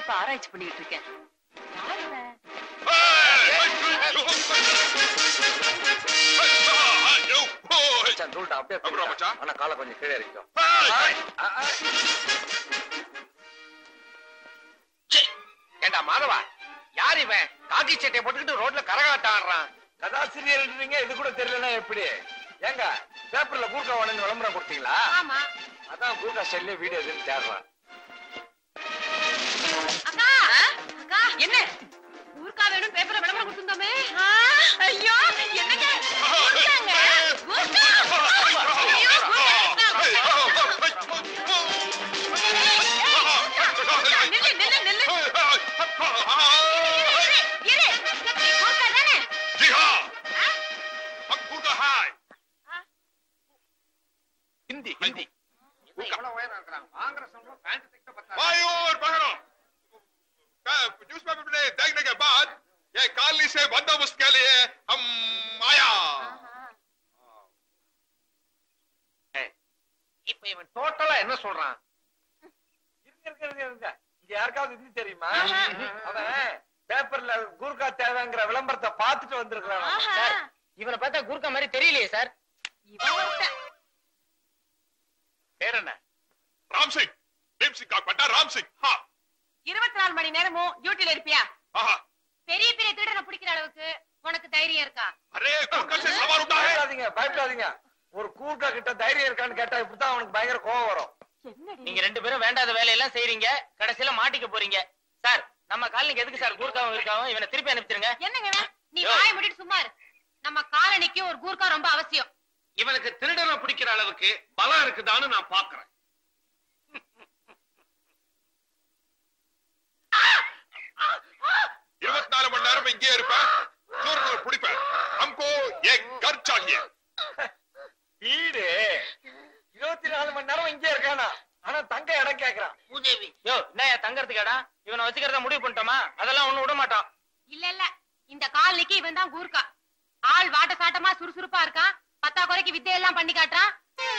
இப்ப ஆராய்ச்சி பண்ணிட்டு இருக்கேன். ஆனா காலை கொஞ்சம் கீழே இருக்கும். ஏண்டா மாதவா, யார் இவன் காக்கி சட்டையை போட்டுக்கிட்டு ரோட்ல கரகாட்டம் ஆடுறான்? கதாசிரியர் இது கூட தெரியலன்னா எப்படி? ஏங்க பேப்பர்ல கூர்க்கா வாடன்னு விளம்பரம் கொடுத்தீங்களா? ஆமா. அதான் கூர்க்கா ஸ்டைல்ல வீடியோ எதுன்னு தேடுறான். அக்கா அக்கா என்ன ஊர்க்கா வேணும் பேப்பர்ல விளம்பரம் கொடுத்துருந்தோமே. ஐயோ என்னங்க ஊர்க்காங்க ஊர்க்கா. ஐயோ நில்லு நில்லு நில்லு. இரு ஊர்க்கா தானே? जी हाँ, हम कूदा है। हिंदी हिंदी எவ்வளவு உயரம் இருக்கான்? வாங்குற சம்பளம் பேண்ட் தைக்க பத்தாது. भाइयों और बहनों, न्यूज़पेपर में देखने के बाद ये कॉलोनी से बंदोबस्त के लिए हम आया। இப்ப இவன் டோட்டலா என்ன சொல்றான்? இருங்க இங்க யாருக்காவது இது தெரியுமா? அவன் பேப்பர்ல கூர்க்கா தேவைங்கிற விளம்பரத்தை பார்த்துட்டு வந்திருக்கான் சார். இவனை பார்த்தா கூர்க்கா மாதிரி தெரியலையே சார். பேர் என்ன? राम सिंह, भीम सिंह का बेटा राम सिंह। हाँ, 24 மணி நேரமும் டியூட்டில இருப்பியா? हाँ। பெரிய பெரிய திருடனை பிடிக்கிற அளவுக்கு உனக்கு தைரியம் இருக்கா? अरे गुरका से सवाल उठा है। பயப்படாதீங்க. ஒரு கூர்க்கா கிட்ட தைரியம் இருக்கான்னு கேட்டா இப்படித்தான் அவனுக்கு பயங்கர கோவம் வரும். நீங்க ரெண்டு பேரும் வேண்டாத வேலையெல்லாம் செய்றீங்க, கடைசியில மாட்டிக்க போறீங்க. சார் நம்ம காலனிக்கு எதுக்கு சார் கூர்க்காவும் இருக்காவும்? இவனை திருப்பி அனுப்பிச்சிருங்க. என்னங்க நீ வாயை மூடிட்டு சும்மா இரு. நம்ம காலனிக்கு ஒரு கூர்க்கா ரொம்ப அவசியம். இவனுக்கு திருடனை பிடிக்கிற அளவுக்கு பலம் இருக்குதான்னு நான் பாக்குறேன். 24 மணி நேரம் இங்கே இருப்பேன், சூரனை பிடிப்பேன். हमको एक घर चाहिए। வீடு 24 மணி நேரம் இங்கே இருக்கானா? ஆனா தங்க இடம் கேக்குறான். பூதேவி யோ என்ன தங்கறதுக்கு இடம்? இவனை வச்சுக்கிறத முடிவு பண்ணிட்டோமா? அதெல்லாம் ஒண்ணு விட மாட்டோம். இல்ல இல்ல இந்த காலனிக்கு இவன் தான் கூர்க்கா. ஆள் வாட்ட சாட்டமா சுறுசுறுப்பா இருக்கான். பத்தா குறைக்கு வித்தையெல்லாம் பண்ணி காட்டுறான்.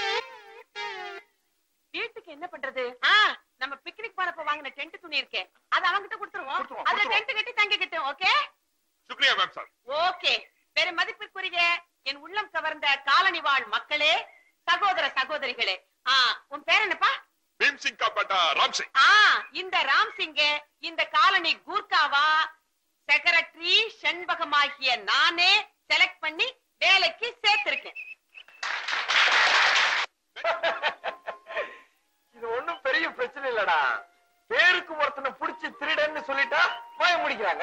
வீட்டுக்கு என்ன பண்றது? நம்ம பிக்னிக் போறப்ப வாங்கின டென்ட் துணி இருக்கே, அது அவங்கிட்ட கொடுத்துருவோம். அதுல டென்ட் கட்டி தங்கிக்கிட்டோம். ஓகே शुक्रिया मैम साहब। ஓகே. பெரும் மதிப்பிற்குரிய என் உள்ளம் கவர்ந்த காலனி வாழ் மக்களே, சகோதர சகோதரிகளே, உன் பேர் என்னப்பா? भीम सिंह का बेटा राम सिंह। இந்த ராம் சிங்க இந்த காலனி கூர்க்காவா செக்ரட்டரி செண்பகமாகிய நானே செலக்ட் பண்ணி வேலைக்கு சேர்த்திருக்கேன். இது ஒண்ணும் பெரிய பிரச்சனை இல்லடா. பேருக்கு ஒருத்தனை புடிச்சு திருடன்னு சொல்லிட்டா போய முடிக்கிறாங்க.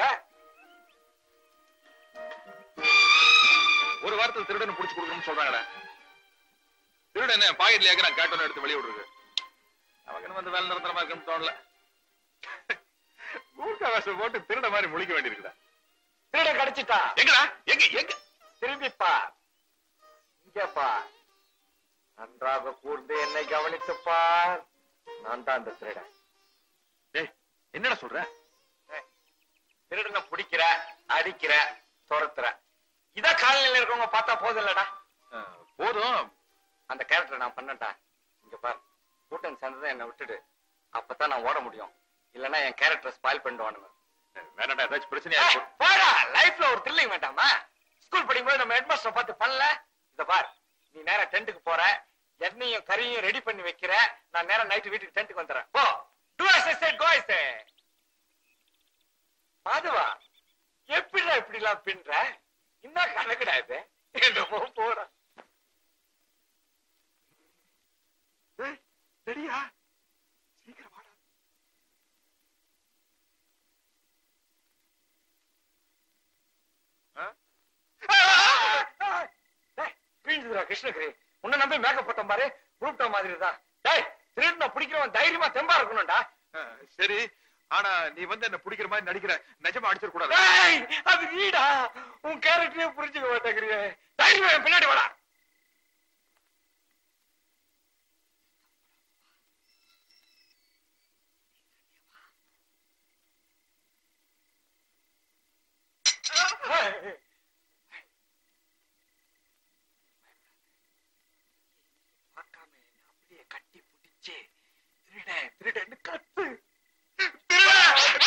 ஒரு வாரத்தில் திருடனை புடிச்சு கொடுக்கணும்னு சொல்றாங்கடா. திருடனை பாக்கெட்ல ஏக்க நான் கேட்டோன்னு எடுத்து வெளியே விடுறது. அவன் வந்து வேலை நிரந்தரமா இருக்குன்னு தோணல. கூர்க்கா வேஷம் போட்டு திருட மாதிரி முழிக்க வேண்டியிருக்குதா? திருட கிடைச்சிட்டா எங்கடா? எங்க எங்க? திரும்பிப்பா. இங்கப்பா. நன்றாக கூர்ந்து என்னை கவனித்துப்பார். நான் தான் அந்த திருடன். என்னடா சொல்ற? திருடனை பிடிக்கிற, அடிக்கிற, துரத்துற. இத காலையில இருக்கவங்க பார்த்தா போதும் இல்லடா. போதும். அந்த கேரக்டர் நான் பண்ணட்டா. இங்க பாரு, கூட்டம் சேர்ந்ததை என்னை விட்டுடு. அப்பதான் நான் ஓட முடியும். இல்லன்னா என் கேரக்டர் ஸ்பாயில் பண்ணிடுவானுங்க. வேணாடா, ஏதாச்சும் பிரச்சனையா? போடா. லைஃப்ல ஒரு த்ரில்லிங் வேண்டாமா? ஸ்கூல் படிக்கும்போது நம்ம ஹெட்மாஸ்டர் பார்த்து பண்ணல. இத பார், நீ நேரா டென்ட்டுக்கு போற, எண்ணெயும் கறியும் ரெடி பண்ணி வைக்கிற. நான் நேரா நைட்டு வீட்டுக்கு டென்ட்டுக்கு வந்துடுறேன். போ. Do as I said, go as I said. மாதவா, எப்படிடா இப்படி எல்லாம் பின்ற? என்ன கணக்குடா இது? என்னமோ போற. ரெடியா? சீக்கிரம் வாடா. கிருஷ்ணகிரி உன்னை நம்பி மேக்கப் போட்ட பாரு, குரூப்ட மாதிரி தான். திருடனை பிடிக்கிறவன் தைரியமா தெம்பா இருக்கணும்டா. சரி, ஆனா நீ வந்து என்ன பிடிக்கிற மாதிரி நடிக்கிற, நிஜமா அடிச்சிட கூடாது. அது வீடா, உன் கேரக்டரே புரிஞ்சுக்க மாட்டேங்கிறிய. தைரியமா என் பின்னாடி வாடா. அப்படியே கட்டி பிடிச்சு திருடன் திருடன் கத்து.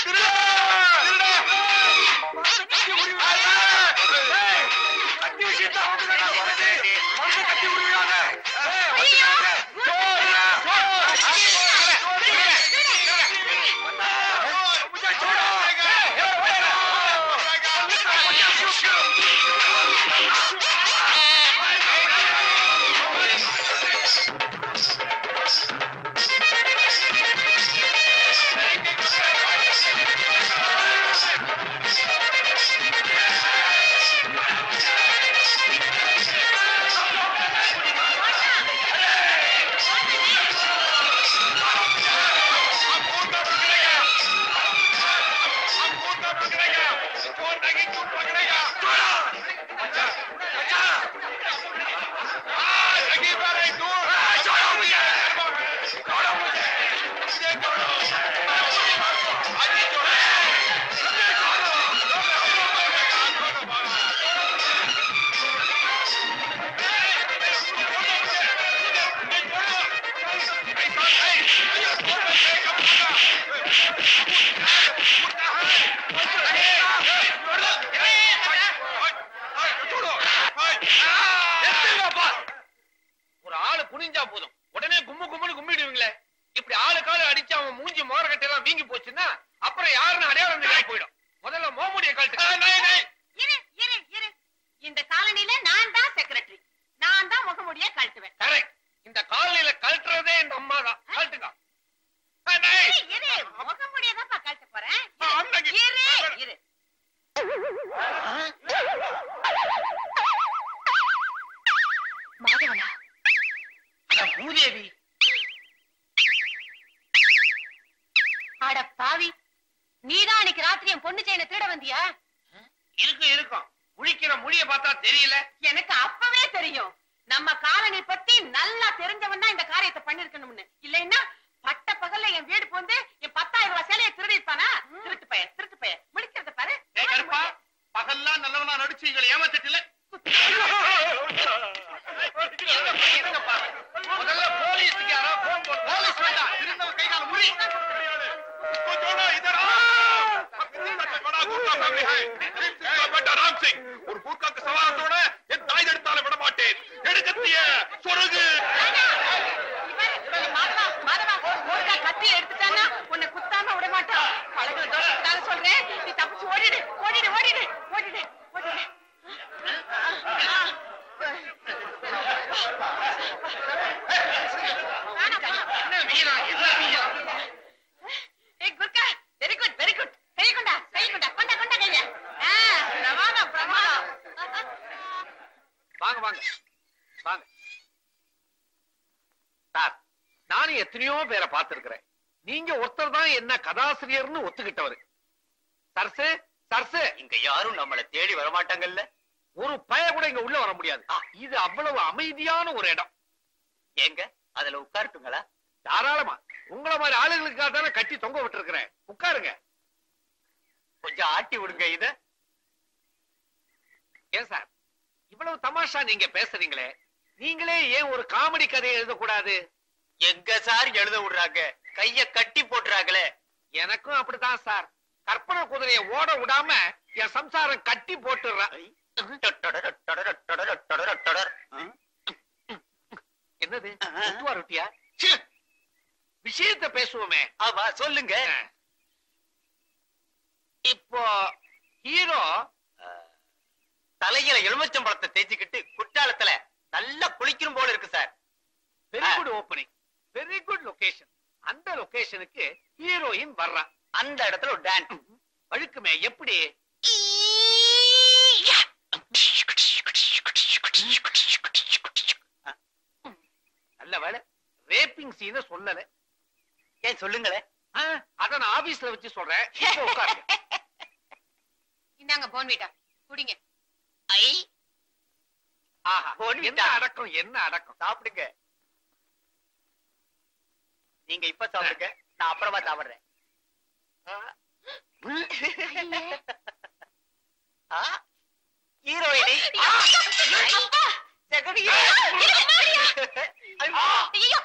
குனிஞ்சா போதும் உடனே கும்முன்னு கும்பிடுவீங்களே. இப்படி ஆளுக்காலு அடிச்சு அவன் மூஞ்சி மோரக்கட்டை எல்லாம் வீங்கி போச்சுன்னா அப்புறம் யாருன்னு அடையாளம் தெரியாம போயிடும். முதல்ல மோமுடியை கழட்டு. இரு. இந்த காலனில நான் தான் செக்ரட்டரி. நான் தான் முகமுடிய கழட்டுவேன். கரெக்ட். இந்த காலனில கழட்டுறதே இந்த அம்மா தான். கழட்டுங்க. முகமுடிய தான் கழட்ட போறேன். இரு. மாதவனா பூதேவி. அட பாவி, நீதான் அன்னைக்கு ராத்திரி என் பொண்ணு செயினை திருட வந்தியா? இருக்கும். முழிக்கிற மொழிய பார்த்தா தெரியல. எனக்கு அப்பவே தெரியும். நம்ம காலனி பத்தி நல்லா தெரிஞ்சவன் தான் இந்த காரியத்தை பண்ணிருக்கணும்னு. இல்லைன்னா பட்ட பகல்ல என் வீடு போந்து என் 10,000 ரூபாய் சேலையை திருடிப்பானா? திருட்டு பைய முடிக்கிறத பாரு. பகல்லாம் நல்லவனா நடிச்சு எங்களை ஏமாத்திட்டுல. முதல்ல போலீஸுக்கு யாரோ போன் போடு. போலீஸ் வேண்டாம், இருந்தவன் கை கால முடி. ராம் சிங் ஒரு பூர்க்காக்கு சவாலத்தோட என் தாய் எடுத்தாலும் விட மாட்டேன். எடுக்கத்திய சொருகு. மாதவா கத்தி எடுத்துட்டானா உன்னை குத்தாம விட மாட்டான். பழகுற தோஷத்துக்காக சொல்றேன். நீ தப்பிச்சு ஓடிடு. Very good. கை கொண்டா. கொண்டா கையா. பிரமாதம். வாங்க சார். நானும் எத்தனையோ பேரை பார்த்திருக்கிறேன். நீங்க ஒருத்தர் தான் என்ன கதாசிரியர்னு ஒத்துக்கிட்டவரு. சர்சு இங்க யாரும் நம்மள தேடி வரமாட்டாங்கல்ல. ஒரு பய கூட இங்க உள்ள வர முடியாது. இது அவ்வளவு அமைதியான ஒரு இடம். எங்க அதுல உட்காரட்டுங்களா? தாராளமா. உங்கள மாதிரி ஆளுங்களுக்காக தானே கட்டி தொங்க விட்டுருக்கிறேன். உட்காருங்க. கொஞ்சம் ஆட்டி விடுங்க இத. ஏன் சார் இவ்வளவு தமாஷா நீங்க பேசுறீங்களே, நீங்களே ஏன் ஒரு காமெடி கதையை எழுதக்கூடாது? எங்க சார் எழுத விடுறாங்க, கைய கட்டி போட்டுறாங்களே. எனக்கும் அப்படித்தான் சார். கற்பனை குதிரையை ஓட விடாம என் சம்சாரம் கட்டி போட்டுறான். என்னது ரொட்டியா? விஷயத்தை பேசுவோமே. ஆமா சொல்லுங்க. இப்போ ஹீரோ தலையில எலுமிச்சம்பழத்தை தேய்ச்சிக்கிட்டு குற்றாலத்துல நல்லா குளிக்கணும் போல இருக்கு sir. Very good opening, very good location. அந்த லொகேஷனுக்கு ஹீரோயின் வர்றான். அந்த இடத்துல ஒரு டான்ஸ் வழுக்குமே. எப்படி? நல்ல வேலை ரேப்பிங் சீனை சொல்லல. ஏன் சொல்லுங்களே. அத நான் ஆபீஸ்ல வச்சு சொல்றேன். உட்காருங்க. இந்தாங்க போன்விட்டா குடிங்க. என்ன அடக்கம், என்ன அடக்கம். சாப்பிடுங்க. நீங்க இப்ப சாப்பிடுங்க, நான் அப்புறமா சாப்பிடுறேன். ஹீரோயினி ஐயோ